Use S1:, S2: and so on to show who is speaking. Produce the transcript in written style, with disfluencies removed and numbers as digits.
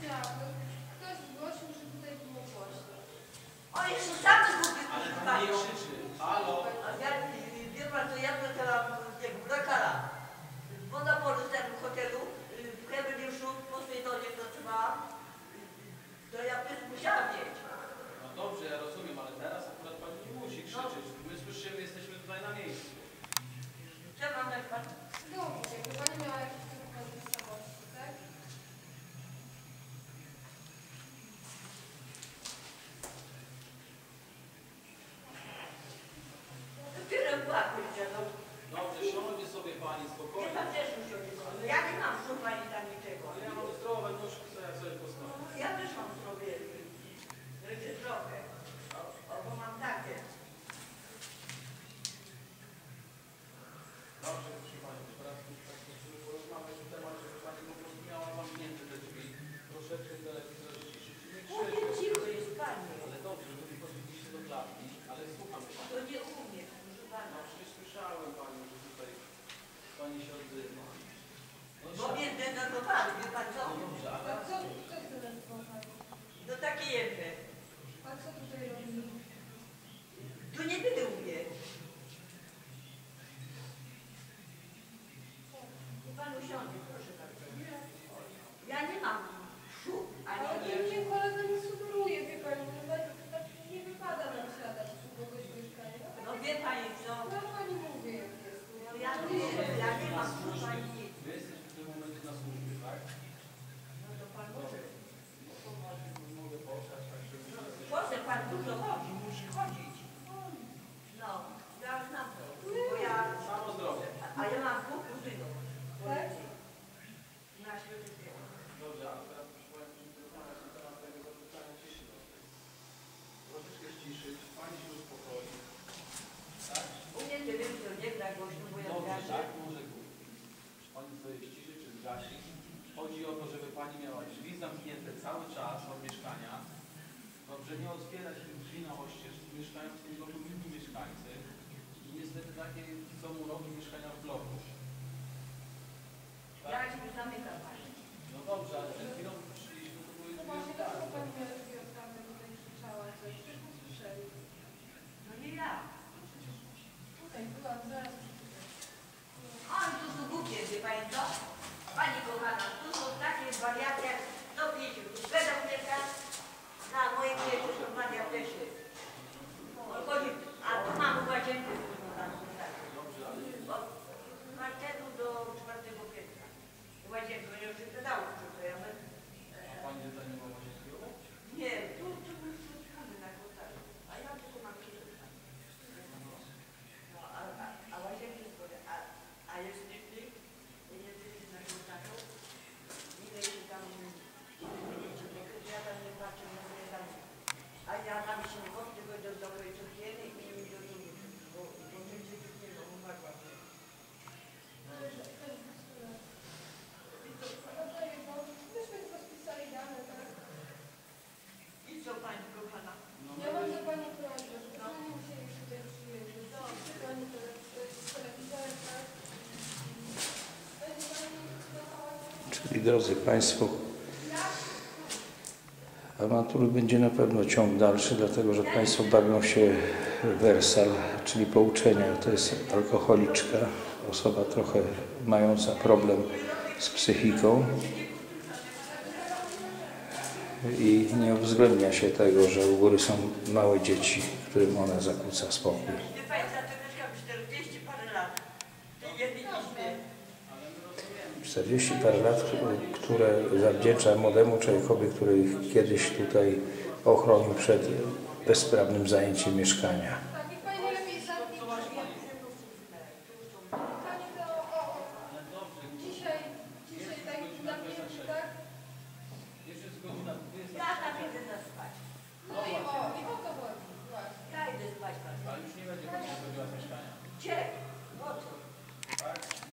S1: Ja, ktoś zgłosił, że tutaj było głośno.
S2: O, jeszcze sam to kupił.
S3: Ale pan nie krzyczy. Halo?
S2: A ja, wie pan co, ja pracowałam do kara. W monopolu w tym hotelu, w Kremliuszu, po Swojdonie pracowałam. To ja też musiałam mieć.
S3: No dobrze, ja rozumiem, ale teraz akurat pani nie musi krzyczeć. My słyszymy, jesteśmy tutaj na miejscu.
S2: Co mam dać pan?
S1: Dowód, jakby pani miała jakiś dokument tożsamości, tak?
S2: Dopiero płakujcie, no.
S3: Dobrze, siądzie sobie pani
S2: Nie
S3: spokojnie.
S2: pan też musi odjechać. Ja nie mam przy pani tam niczego.
S3: Ale ja mam zdrowe nóżki, co ja sobie postawię.
S2: Ja też mam sobie trochę. O, bo mam takie.
S3: Dobrze, proszę pani, teraz już tak musimy porozmawiać na temat, żeby pani po prostu miała zamknięte te drzwi. Troszeczkę telewizor ściszyć i nie
S2: Mówię,
S3: krzyczeć.
S2: cicho jest pani.
S3: Ale dobrze, wy chodziliście do klatki, ale słucham pani.
S2: To nie umie, proszę pana.
S3: No przecież słyszałem pani, że tutaj pani się odzywa. No,
S2: Bo mnie zdenerwowali, wie pan co?
S3: no dobrze, ale...
S1: A co zdenerwował pani?
S2: No takie jedne.
S1: A co tutaj robi?
S2: Tu nie będę umie. Pan usiądzie, proszę bardzo. Ja nie mam szuk,
S1: Ale
S2: ani
S1: to mnie kolega nie sugeruje, wie pani, że nie wypada nam siadać u kogoś w mieszkaniu.
S2: No wie pani co?
S1: Ja pani mówię, jak jest.
S2: No ja nie mam szuk, ani nic.
S3: Wy jesteście w tym momencie na służbie, tak?
S2: No to pan może.
S3: No to mogę postać, tak żeby...
S2: Proszę, pan dużo chodzi, musi chodzić. No, ja znam to. Bo ja,
S3: Samo zdrowie.
S2: a ja mam dwóch kuzynów.
S1: Tak?
S2: Na świecie.
S3: Dobrze, ale teraz proszę Państwa, musimy rozmawiać na temat tego zapytania ciszy. Troszeczkę ściszyć, pani się uspokoi. Tak?
S2: U mnie telewizor nie gra głośno, bo ja
S3: Dobrze,
S2: gaszę.
S3: tak, może kupić. Czy pani sobie ściszy, czy zgasi? Chodzi o to, żeby pani miała drzwi zamknięte cały czas od mieszkania. Dobrze, nie otwierać tych drzwi na oścież, mieszkają w tym bloku inni mieszkańcy. I niestety takie są uroki mieszkania w bloku.
S2: Ja ci zamykam pani.
S3: No dobrze, ale przed chwilą przyszliśmy, to były
S1: No
S3: drzwi
S1: właśnie,
S3: otwarte.
S1: dlaczego pani miała drzwi otwarte, tutaj krzyczała coś? Przecież nie słyszeli.
S2: No nie ja.
S1: Tutaj byłam, zaraz przeczytam.
S2: Oj, tu są głupie, wie pani co? Pani kochana, tu są takie wariaty, jak to wiecie, tu pedał mieszka na moim miejscu, to wariat też jest. On chodzi, a tu mam łazienkę, którą tam
S3: Dobrze, ale
S2: od parteru do czwartego piętra. Łazienkę, ja już się dało, to ja będę.
S3: a pani tutaj nie ma łazienki obok?
S2: Nie, tu wspólny na kotarzu, a ja tylko mam kilka. No, a łazienki jest woda, a jest śmietnik, jest na kotarzu, ile się tam, ja tam nie patrzę, no nie tam, a ja tam się nie chodzę, tylko do mojej córkieny i do drugiej, bo będzie nie no, umarła.
S1: Myśmy tylko spisali dane, tak?
S2: I co pani kochana?
S3: No,
S1: Ja mam do pani prośbę, żeby pani musieli tutaj przyjeżdżać. Czy pani z telewizorem, tak? Będzie pani decydowała.
S4: Czyli drodzy Państwo, awantury będzie na pewno ciąg dalszy, dlatego że Państwo bawią się w wersal, czyli pouczenia. To jest alkoholiczka, osoba trochę mająca problem z psychiką i nie uwzględnia się tego, że u góry są małe dzieci, którym ona zakłóca spokój.
S2: Wie pani, za to mieszkam 40 parę lat. W tej jednej izbie.
S4: 40 parę lat, które zawdzięcza młodemu człowiekowi, który kiedyś tutaj ochronił przed bezprawnym zajęciem mieszkania.